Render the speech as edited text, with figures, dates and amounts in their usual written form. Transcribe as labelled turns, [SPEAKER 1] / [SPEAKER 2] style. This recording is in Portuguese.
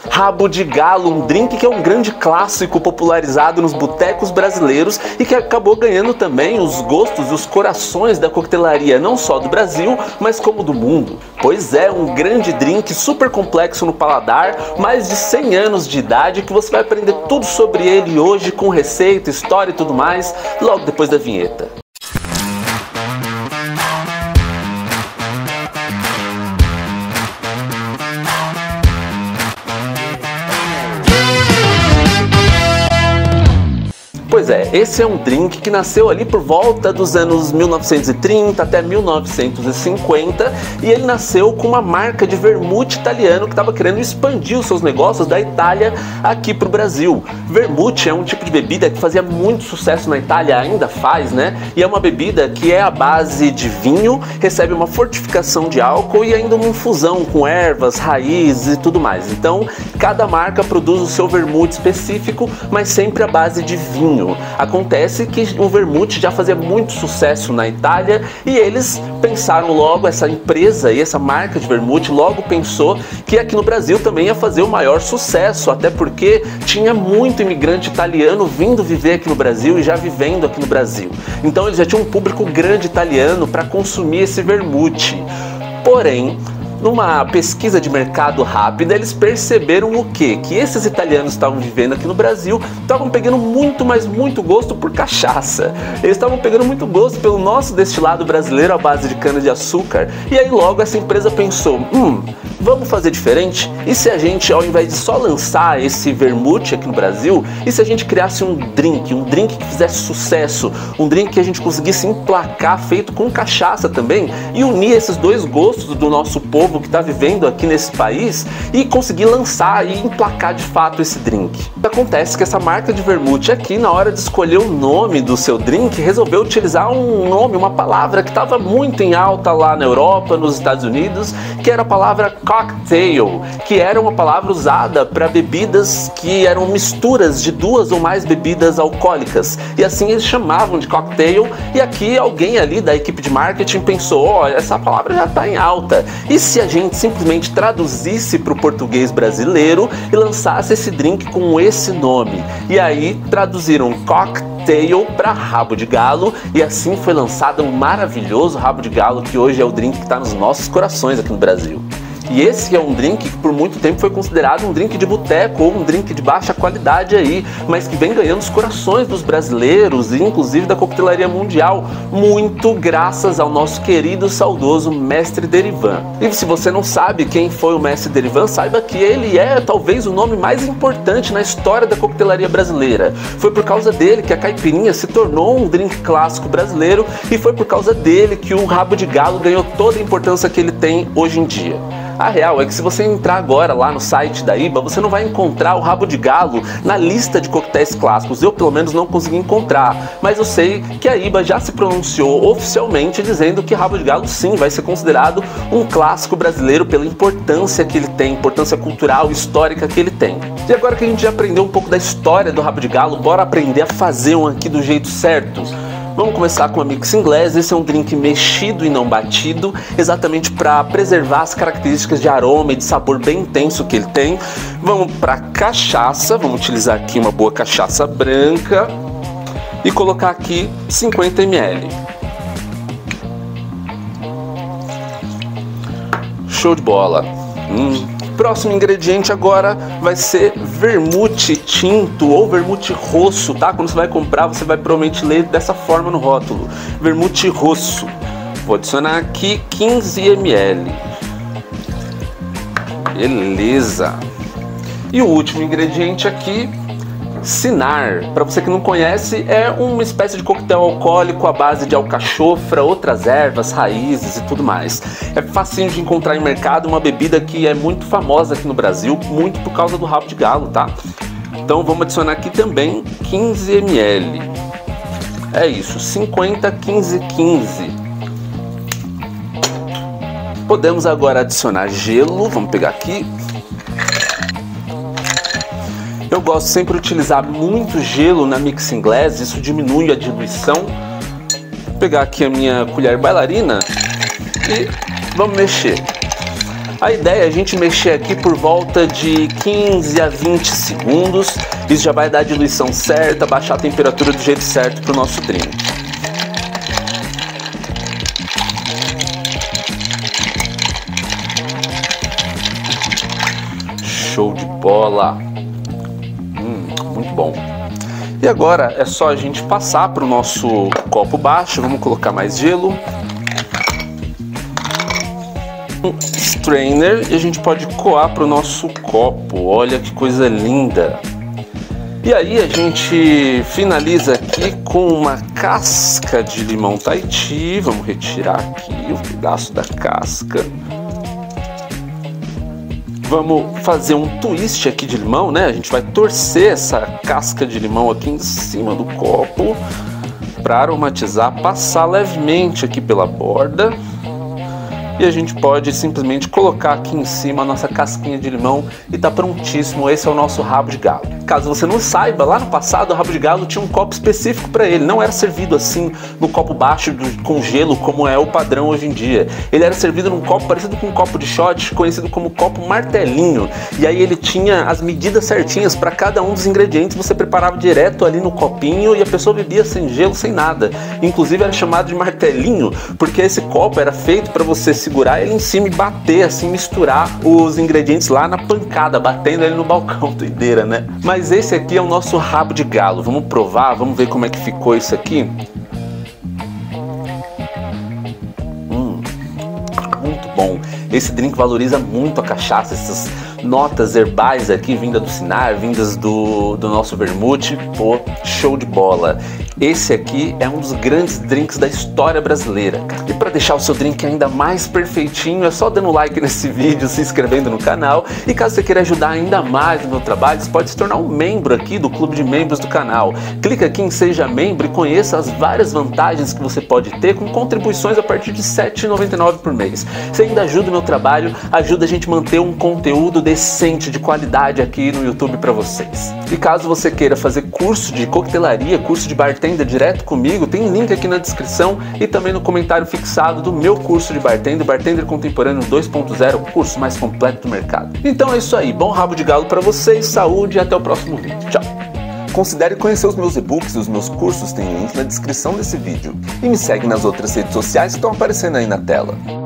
[SPEAKER 1] Rabo de Galo, um drink que é um grande clássico popularizado nos botecos brasileiros e que acabou ganhando também os gostos e os corações da coquetelaria, não só do Brasil, mas como do mundo. Pois é, um grande drink super complexo no paladar, mais de 100 anos de idade, que você vai aprender tudo sobre ele hoje com receita, história e tudo mais, logo depois da vinheta. Pois é, esse é um drink que nasceu ali por volta dos anos 1930 até 1950 e ele nasceu com uma marca de vermute italiano que estava querendo expandir os seus negócios da Itália aqui para o Brasil. Vermute é um tipo de bebida que fazia muito sucesso na Itália, ainda faz, né? E é uma bebida que é à base de vinho, recebe uma fortificação de álcool e ainda uma infusão com ervas, raízes e tudo mais. Então, cada marca produz o seu vermute específico, mas sempre à base de vinho. Acontece que o vermute já fazia muito sucesso na Itália e eles pensaram logo, essa empresa e essa marca de vermute logo pensou que aqui no Brasil também ia fazer o maior sucesso, até porque tinha muito imigrante italiano vindo viver aqui no Brasil e já vivendo aqui no Brasil. Então eles já tinham um público grande italiano para consumir esse vermute. Porém, numa pesquisa de mercado rápida, eles perceberam o quê? Que esses italianos que estavam vivendo aqui no Brasil estavam pegando muito, mas muito gosto por cachaça. Eles estavam pegando muito gosto pelo nosso destilado brasileiro à base de cana-de-açúcar. E aí logo essa empresa pensou, vamos fazer diferente? E se a gente, ao invés de só lançar esse vermute aqui no Brasil, e se a gente criasse um drink que fizesse sucesso, um drink que a gente conseguisse emplacar, feito com cachaça também, e unir esses dois gostos do nosso povo que está vivendo aqui nesse país e conseguir lançar e emplacar de fato esse drink. Acontece que essa marca de vermute aqui, na hora de escolher o nome do seu drink, resolveu utilizar um nome, uma palavra que estava muito em alta lá na Europa, nos Estados Unidos, que era a palavra cocktail, que era uma palavra usada para bebidas que eram misturas de duas ou mais bebidas alcoólicas. E assim eles chamavam de cocktail, e aqui alguém ali da equipe de marketing pensou, olha, essa palavra já está em alta. E se a gente simplesmente traduzisse para o português brasileiro e lançasse esse drink com esse nome? E aí traduziram cocktail para rabo de galo, e assim foi lançado um maravilhoso rabo de galo que hoje é o drink que está nos nossos corações aqui no Brasil. E esse é um drink que por muito tempo foi considerado um drink de boteco ou um drink de baixa qualidade aí, mas que vem ganhando os corações dos brasileiros e inclusive da coquetelaria mundial, muito graças ao nosso querido saudoso Mestre Derivan. E se você não sabe quem foi o Mestre Derivan, saiba que ele é talvez o nome mais importante na história da coquetelaria brasileira. Foi por causa dele que a caipirinha se tornou um drink clássico brasileiro e foi por causa dele que o rabo de galo ganhou toda a importância que ele tem hoje em dia. A real é que se você entrar agora lá no site da IBA, você não vai encontrar o rabo de galo na lista de coquetéis clássicos. Eu, pelo menos, não consegui encontrar. Mas eu sei que a IBA já se pronunciou oficialmente dizendo que rabo de galo, sim, vai ser considerado um clássico brasileiro pela importância que ele tem, importância cultural e histórica que ele tem. E agora que a gente já aprendeu um pouco da história do rabo de galo, bora aprender a fazer um aqui do jeito certo. Vamos começar com a mix inglesa. Esse é um drink mexido e não batido, exatamente para preservar as características de aroma e de sabor bem intenso que ele tem. Vamos para cachaça, vamos utilizar aqui uma boa cachaça branca e colocar aqui 50 ml. Show de bola! Próximo ingrediente agora vai ser vermute tinto ou vermute rosso, tá? Quando você vai comprar, você vai provavelmente ler dessa forma no rótulo. Vermute rosso. Vou adicionar aqui 15 ml. Beleza. E o último ingrediente aqui, Cynar. Para você que não conhece, é uma espécie de coquetel alcoólico à base de alcachofra, outras ervas, raízes e tudo mais. É facinho de encontrar em mercado, uma bebida que é muito famosa aqui no Brasil, muito por causa do rabo de galo, tá? Então vamos adicionar aqui também 15 ml. É isso, 50, 15, 15. Podemos agora adicionar gelo, vamos pegar aqui. Eu gosto sempre de utilizar muito gelo na mix inglesa, isso diminui a diluição. Vou pegar aqui a minha colher bailarina e vamos mexer. A ideia é a gente mexer aqui por volta de 15 a 20 segundos. Isso já vai dar a diluição certa, baixar a temperatura do jeito certo para o nosso drink. Show de bola! Muito bom. E agora é só a gente passar para o nosso copo baixo. Vamos colocar mais gelo. Um strainer e a gente pode coar para o nosso copo. Olha que coisa linda! E aí a gente finaliza aqui com uma casca de limão Tahiti. Vamos retirar aqui o pedaço da casca. Vamos fazer um twist aqui de limão, né? A gente vai torcer essa casca de limão aqui em cima do copo para aromatizar, passar levemente aqui pela borda. E a gente pode simplesmente colocar aqui em cima a nossa casquinha de limão e tá prontíssimo. Esse é o nosso rabo de galo. Caso você não saiba, lá no passado o rabo de galo tinha um copo específico para ele. Não era servido assim no copo baixo com gelo como é o padrão hoje em dia. Ele era servido num copo parecido com um copo de shot, conhecido como copo martelinho. E aí ele tinha as medidas certinhas para cada um dos ingredientes. Você preparava direto ali no copinho e a pessoa bebia sem gelo, sem nada. Inclusive era chamado de martelinho porque esse copo era feito para você segurar ele em cima e bater, assim, misturar os ingredientes lá na pancada, batendo ele no balcão. Doideira, né? Mas esse aqui é o nosso rabo de galo. Vamos provar, vamos ver como é que ficou isso aqui. Muito bom. Esse drink valoriza muito a cachaça, essas notas herbais aqui vindas do Cynar, vindas do nosso vermute. Pô, show de bola. Esse aqui é um dos grandes drinks da história brasileira. E para deixar o seu drink ainda mais perfeitinho, é só dando like nesse vídeo, se inscrevendo no canal. E caso você queira ajudar ainda mais no meu trabalho, você pode se tornar um membro aqui do clube de membros do canal. Clica aqui em Seja Membro e conheça as várias vantagens que você pode ter com contribuições a partir de R$ 7,99 por mês. Você ainda ajuda o meu trabalho, ajuda a gente a manter um conteúdo decente, de qualidade aqui no YouTube para vocês. E caso você queira fazer curso de coquetelaria, curso de bartender direto comigo, tem link aqui na descrição e também no comentário fixado do meu curso de bartender, Bartender Contemporâneo 2.0, o curso mais completo do mercado. Então é isso aí, bom rabo de galo para vocês, saúde e até o próximo vídeo. Tchau! Considere conhecer os meus e-books e os meus cursos, tem link na descrição desse vídeo. E me segue nas outras redes sociais que estão aparecendo aí na tela.